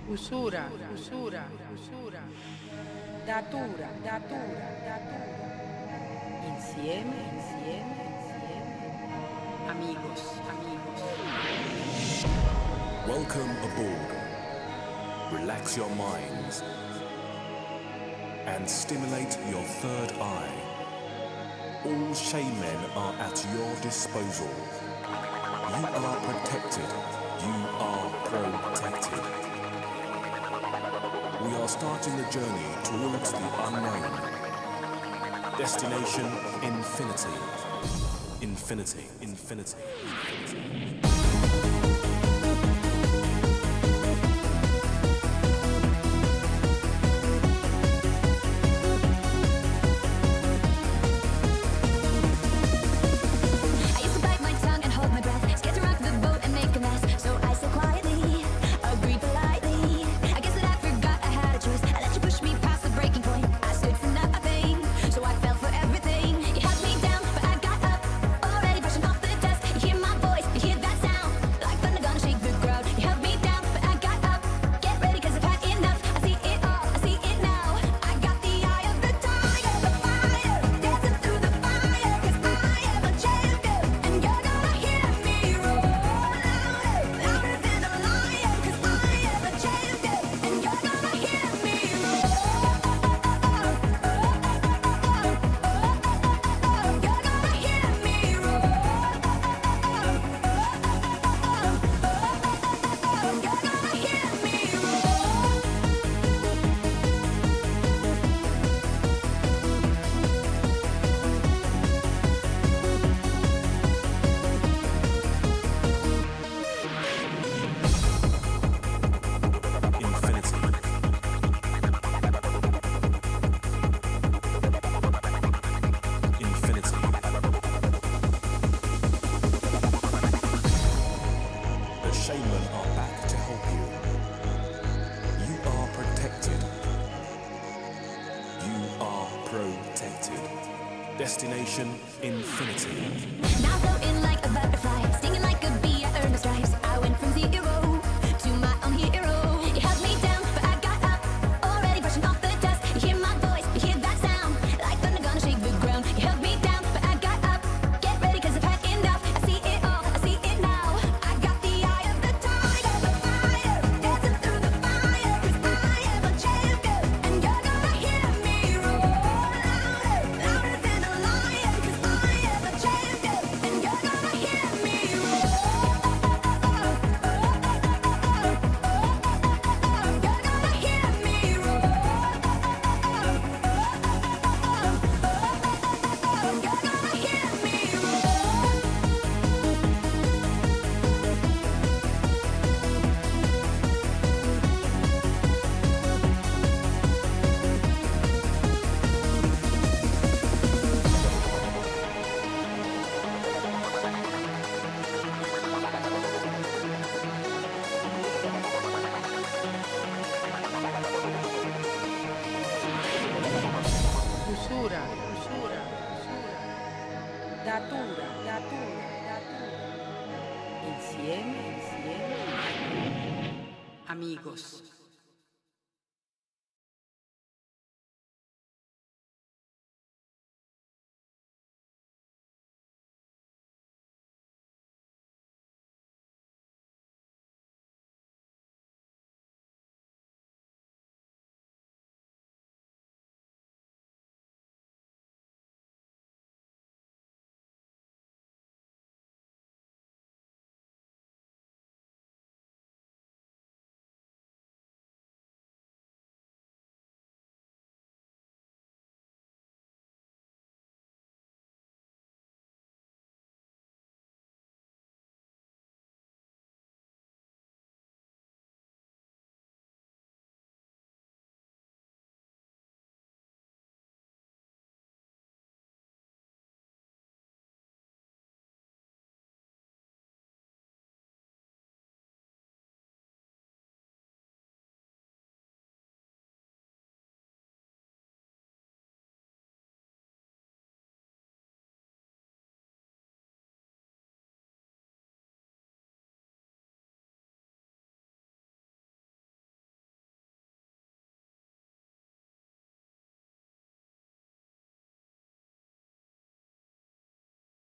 Usura, usura, usura. Datura, datura, datura. Insieme, insieme, insieme. Amigos, amigos. Welcome aboard. Relax your minds and stimulate your third eye. All shaman are at your disposal. You are protected. You are protected. We are starting the journey towards the unknown. Destination infinity. Infinity, infinity, infinity. Shaman are back to help you. You are protected. You are protected. Destination infinity. Now floating like a butterfly, stinging like a bee, I earned the stripes. I went from zero to my own hero. You held me down, but I got up, already brushing off the dust. You hear my voice, you hear that sound, like thunder gonna shake the ground. You held me down, but I got up, get ready cause I've had enough. I see it all, I see it now. I got the eye of the tiger, the fire, dancing through the fire. Cause I am a champion, and you're gonna hear me roar louder, louder than a lion. Cause I am a champion, and you're gonna hear me roar. You're gonna hear me roar. You're gonna hear me Usura, usura, usura. Datura, datura, datura. Insieme, insieme. Amigos.